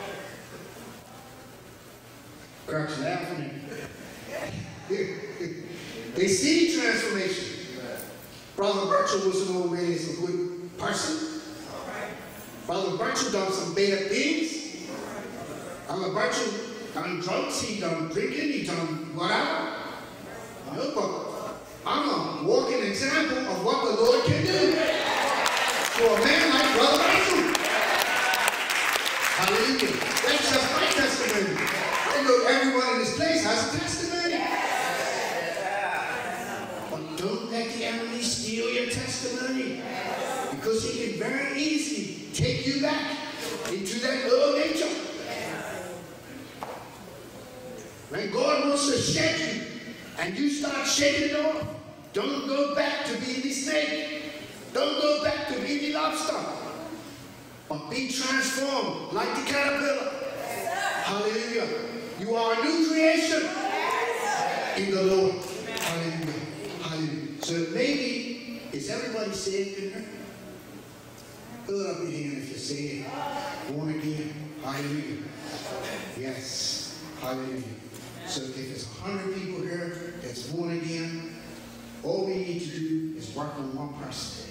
Craig's laughing at me. They see the transformation. Brother Bradshaw was an old man, a good person. Brother Bradshaw done some bad things. Brother Bradshaw done drugs, he done drinking, he done whatever. No, but I'm a walking example of what the Lord can do for a man like Brother Bradshaw. Hallelujah. That's just my testimony. I know everyone in this place has a testimony. But don't let the enemy steal your testimony, because he can very easily take you back into that low nature. When God wants to shake you and you start shaking it off, don't go back to being the snake. Don't go back to being the lobster. But be transformed like the caterpillar. Hallelujah. You are a new creation in the Lord. Hallelujah. Hallelujah. So maybe, is everybody saved in here? Put up your hand if you're saved. Born again. Hallelujah. Yes. Hallelujah. So if there's a hundred people here that's born again, all we need to do is work on one person.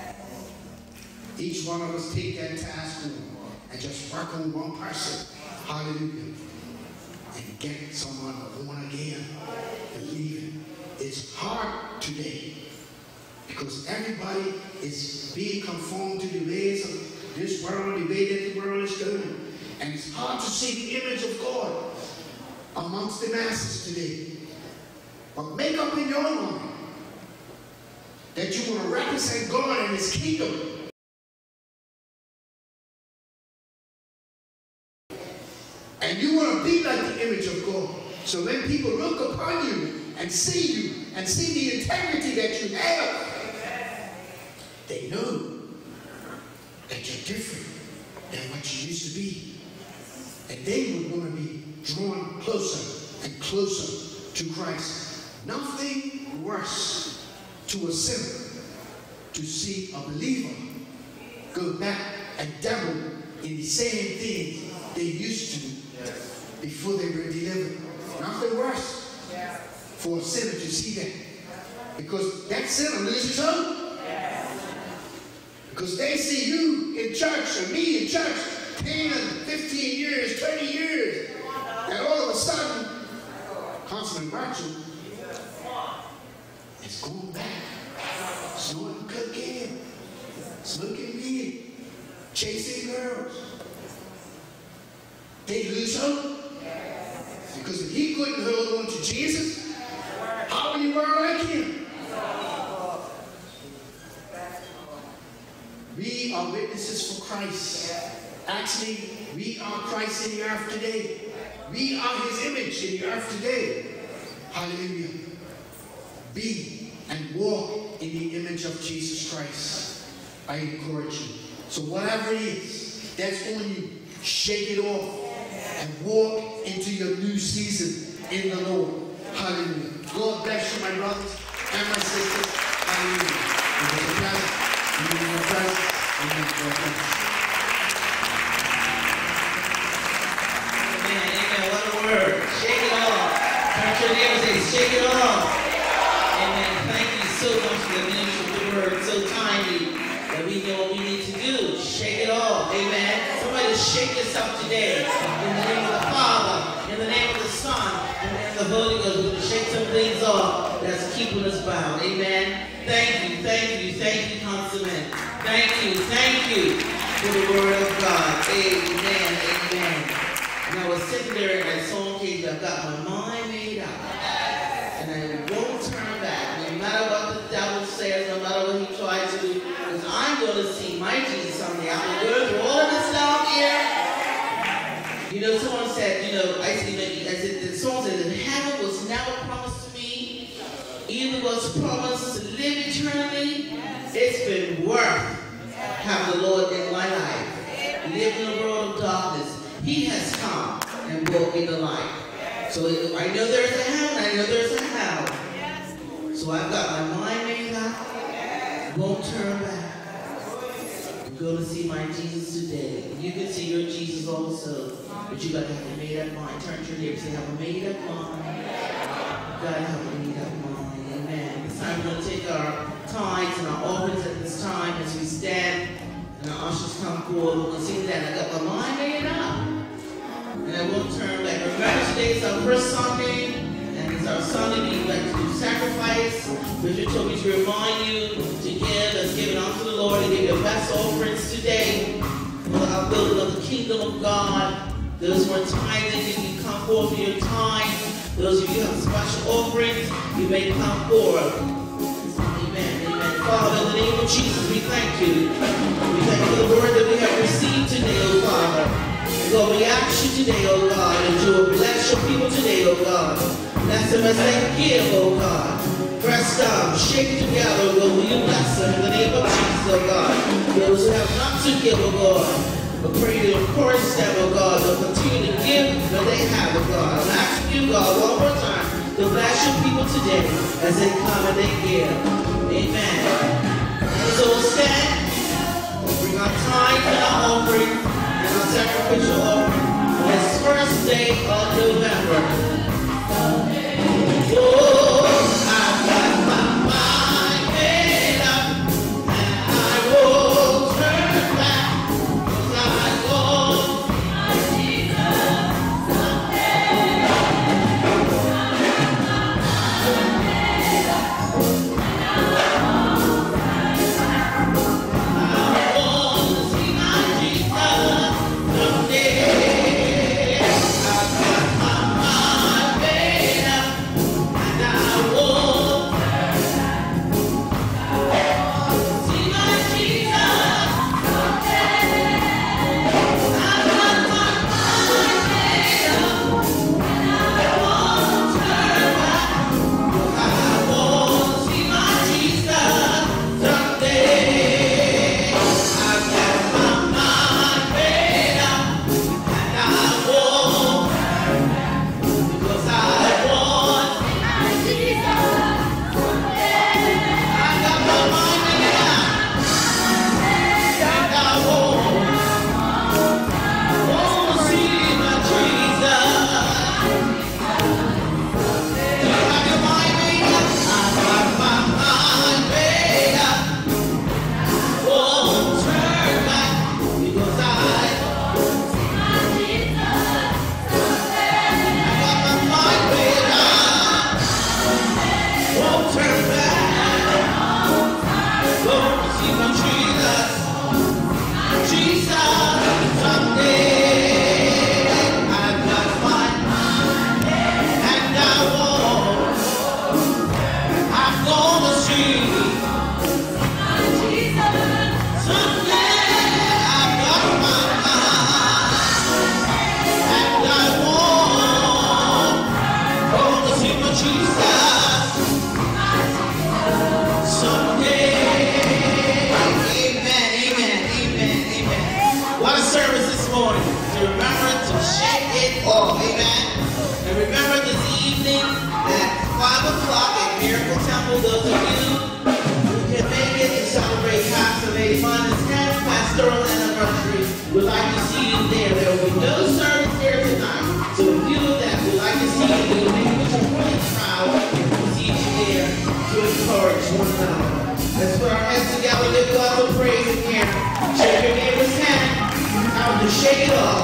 Each one of us take that task on and just work on one person. Hallelujah. And get someone born again, believing. It's hard today because everybody is being conformed to the ways of this world, the way that the world is going. And it's hard to see the image of God amongst the masses today. But make up in your mind that you want to represent God and His kingdom. And you want to be like the image of God. So when people look upon you and see you and see the integrity that you have, they know that you're different than what you used to be. And they would want to be drawn closer and closer to Christ. Nothing worse to a sinner to see a believer go back and dabble in the same things they used to before they were delivered. Nothing worse for a sinner to see that. Because that sinner loses hope. Because they see you in church or me in church ten, fifteen years, twenty years. And all of a sudden, Constable Bradshaw is going back, snorting cocaine, smoking weed, chasing girls. They lose hope. Because if he couldn't hold on to Jesus, how many were like him? We are witnesses for Christ. Actually, we are Christ in the earth today. we are his image in the earth today. Hallelujah. Be and walk in the image of Jesus Christ. I encourage you. So whatever it is that's on you, shake it off and walk into your new season in the Lord. Hallelujah. God bless you, my brothers and my sisters. Hallelujah. It was a pleasure. In your presence. Amen. God bless. Amen. Amen. What a word. Shake it off. Turn to your neighbor and say, shake it off. Amen. Thank you so much for the ministry of the word. So timely that we know what we need to do. Shake it off. Amen. Somebody shake yourself today. In the name of the Father, in the name of the Son, and in the Holy Ghost. We're going to shake some things off that's keeping us bound. Amen. Thank you, thank you, thank you, Consummate. Thank you, thank you for the word of God. Amen, amen. And I was sitting there and I saw case I've got my mind made up. And I won't turn back. No matter what the devil says, no matter what he tries to do, because I'm going to see my Jesus someday. I'm going to go through all of this down here. You know, someone said, you know, I said, I said, the song said that heaven was never promised to me. Even was promised to live eternally. It's been worth having the Lord in my life. Live in a world of darkness. He has come and brought me the light. So I know there's a heaven, I know there's a hell. So I've got my mind made up. Won't turn back. I'm going to see my Jesus today. You can see your Jesus also. But you got to have a made up mind. Turn to your neighbor and say, have a made up mind. You got to have a made up mind. Amen. This time we're going to take our tithes and our offerings at this time as we stand and our ushers come forward. We're going to sing that. I got my mind made up. And I won't turn back. Remember, today is our first Sunday, and it's our Sunday we like to do sacrifice. Richard told me to remind you to give, let's give it unto the Lord and give your best offerings today for the upbuilding of the kingdom of God. Those who are tithing, you can come forward for your time. Those of you who have special offerings, you may come forward. Amen. Amen. Father, in the name of Jesus, we thank you. We thank you for the word that we have received today, oh Father. Lord, we ask you today, oh God, that you will bless your people today, oh God. Bless them as they give, oh God. Press down, shake it together, Lord. Will you bless them in the name of Jesus, oh God. Those who have not to give, oh God, I pray to encourage them, oh God, to continue to give what they have, oh God. I'm asking you, God, one more time, to bless your people today as they come and they give. Amen. So we'll stand, bring our time and our offering, and our sacrificial offering this first day of November. Oh, I've got my mind made up, and I won't turn back, 'cause I know my Jesus someday. I want to see my Jesus someday. I've got my mind. for those of you who can make it to celebrate Pastor Laymon's tenth pastoral anniversary, we'd like to see you there. There will be no service there tonight. So if you that would like to see you, we will make it a really proud to see you there to encourage one another. Let's put our hands together, give God some praise again. Shake your neighbor's hand. Time to shake it off.